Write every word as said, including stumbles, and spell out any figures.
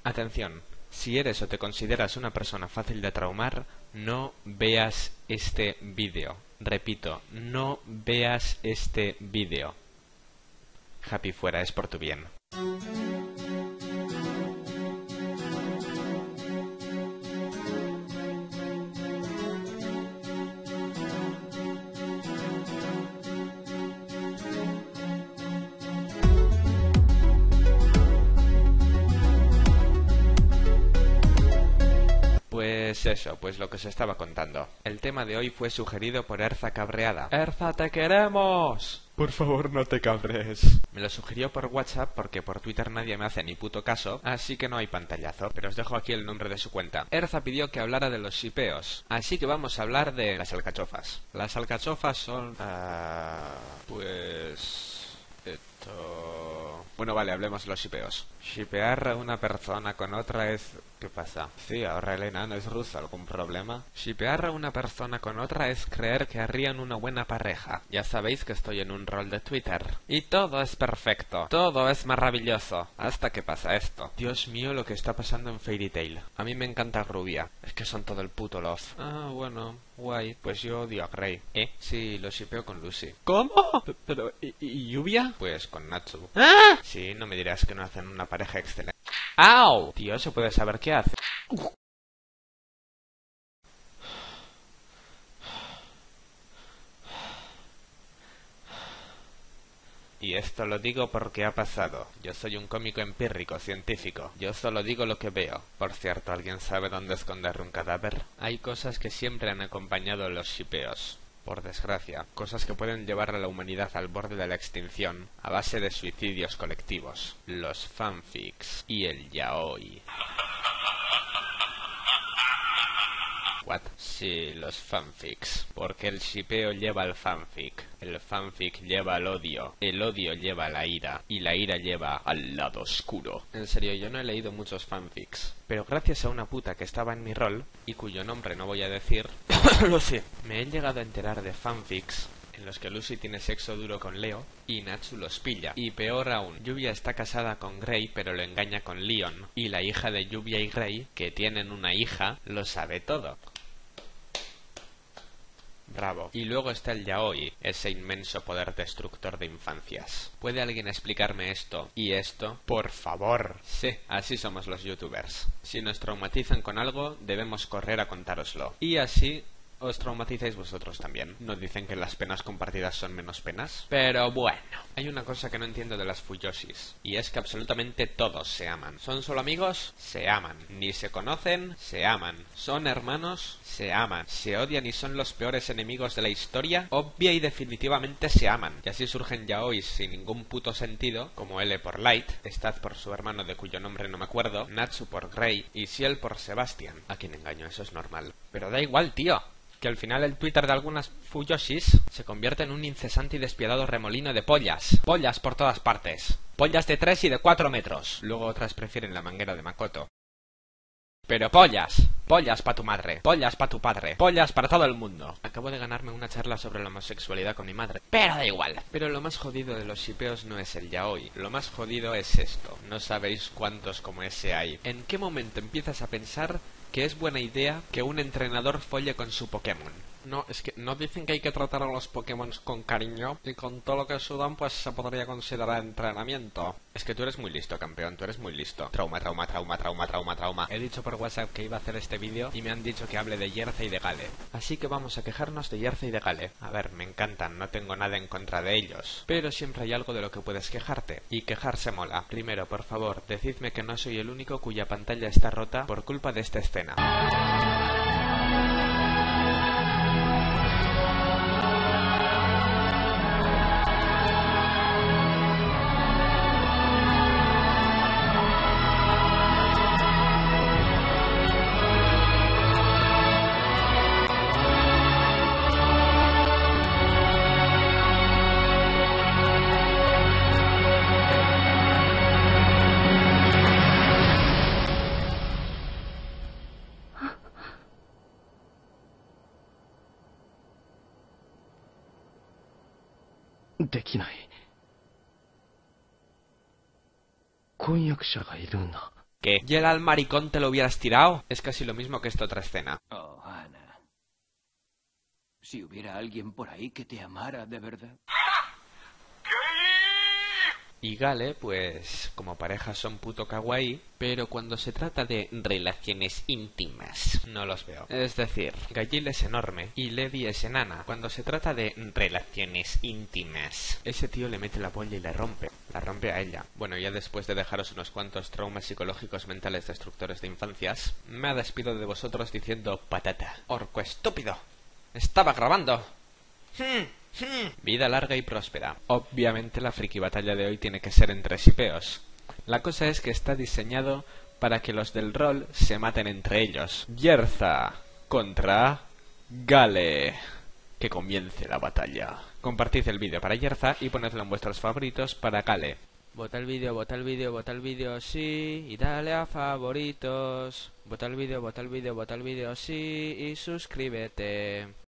Atención, si eres o te consideras una persona fácil de traumar, no veas este vídeo. Repito, no veas este vídeo. Happy fuera, es por tu bien. Pues eso, pues lo que os estaba contando. El tema de hoy fue sugerido por Erza Cabreada. ¡Erza, te queremos! Por favor, no te cabres. Me lo sugirió por WhatsApp porque por Twitter nadie me hace ni puto caso, así que no hay pantallazo, pero os dejo aquí el nombre de su cuenta. Erza pidió que hablara de los shipeos, así que vamos a hablar de las alcachofas. Las alcachofas son... Uh, pues... esto... Bueno, vale, hablemos de los shipeos. Shipear a una persona con otra es... ¿Qué pasa? Sí, ahora Elena no es rusa, ¿algún problema? Shipear a una persona con otra es creer que harían una buena pareja. Ya sabéis que estoy en un rol de Twitter. Y todo es perfecto, todo es maravilloso, hasta que pasa esto. Dios mío, lo que está pasando en Fairy Tail. A mí me encanta Rubia, es que son todo el puto love. Ah, bueno, guay. Pues yo odio a Grey. ¿Eh? Sí, lo shipeo con Lucy. ¿Cómo? Pero, ¿y, y Lluvia? Pues con Natsu. ¡Ah! Sí, no me dirás que no hacen una pareja excelente. ¡Au! Tío, ¿se puede saber qué hace? Y esto lo digo porque ha pasado. Yo soy un cómico empírico, científico. Yo solo digo lo que veo. Por cierto, ¿alguien sabe dónde esconder un cadáver? Hay cosas que siempre han acompañado los shipeos. Por desgracia, cosas que pueden llevar a la humanidad al borde de la extinción a base de suicidios colectivos. Los fanfics y el yaoi. ¿What? Sí, los fanfics. Porque el shipeo lleva al fanfic. El fanfic lleva al odio. El odio lleva a la ira. Y la ira lleva al lado oscuro. En serio, yo no he leído muchos fanfics. Pero gracias a una puta que estaba en mi rol, y cuyo nombre no voy a decir, lo sé, me he llegado a enterar de fanfics en los que Lucy tiene sexo duro con Leo y Natsu los pilla. Y peor aún, Lluvia está casada con Grey pero lo engaña con Leon. Y la hija de Lluvia y Grey, que tienen una hija, lo sabe todo. Bravo. Y luego está el yaoi, ese inmenso poder destructor de infancias. ¿Puede alguien explicarme esto y esto? Por favor. Sí, así somos los youtubers. Si nos traumatizan con algo, debemos correr a contároslo. Y así... os traumatizáis vosotros también. ¿No dicen que las penas compartidas son menos penas? Pero bueno, hay una cosa que no entiendo de las fuyoshis, y es que absolutamente todos se aman. ¿Son solo amigos? Se aman. Ni se conocen, se aman. ¿Son hermanos? Se aman. ¿Se odian y son los peores enemigos de la historia? Obvia y definitivamente se aman. Y así surgen yaois sin ningún puto sentido, como L por Light, Stad por su hermano de cuyo nombre no me acuerdo, Natsu por Grey y Ciel por Sebastian. A quien engaño, eso es normal. Pero da igual, tío. Que al final el Twitter de algunas fuyoshis se convierte en un incesante y despiadado remolino de pollas. Pollas por todas partes. Pollas de tres y de cuatro metros. Luego otras prefieren la manguera de Makoto. Pero pollas. Pollas pa' tu madre. Pollas pa' tu padre. Pollas para todo el mundo. Acabo de ganarme una charla sobre la homosexualidad con mi madre. Pero da igual. Pero lo más jodido de los shipeos no es el yaoi. Lo más jodido es esto. No sabéis cuántos como ese hay. ¿En qué momento empiezas a pensar que es buena idea que un entrenador folle con su Pokémon? No, es que no dicen que hay que tratar a los Pokémon con cariño, y con todo lo que sudan pues se podría considerar entrenamiento. Es que tú eres muy listo, campeón, tú eres muy listo. Trauma, trauma, trauma, trauma, trauma, trauma. He dicho por WhatsApp que iba a hacer este vídeo y me han dicho que hable de Yerza y de Gale. Así que vamos a quejarnos de Yerza y de Gale. A ver, me encantan, no tengo nada en contra de ellos, pero siempre hay algo de lo que puedes quejarte. Y quejarse mola. Primero, por favor, decidme que no soy el único cuya pantalla está rota por culpa de esta escena. Deきない。婚約者がいるんだ。 ¿Qué? ¿Y el al maricón te lo hubieras tirado? Es casi lo mismo que esta otra escena. Oh, Ana. Si hubiera alguien por ahí que te amara de verdad. Y Gale, pues, como pareja son puto kawaii, pero cuando se trata de relaciones íntimas, no los veo. Es decir, Gail es enorme y Lady es enana. Cuando se trata de relaciones íntimas, ese tío le mete la polla y le rompe. La rompe a ella. Bueno, ya después de dejaros unos cuantos traumas psicológicos mentales destructores de infancias, me despido de vosotros diciendo patata. Orco estúpido. Estaba grabando. Hmm. Vida larga y próspera. Obviamente la friki batalla de hoy tiene que ser entre sipeos. La cosa es que está diseñado para que los del rol se maten entre ellos. Yerza contra Gale. Que comience la batalla. Compartid el vídeo para Yerza y ponedlo en vuestros favoritos para Gale. Vota el vídeo, vota el vídeo, vota el vídeo, sí, y dale a favoritos. Vota el vídeo, vota el vídeo, vota el vídeo, sí, y suscríbete.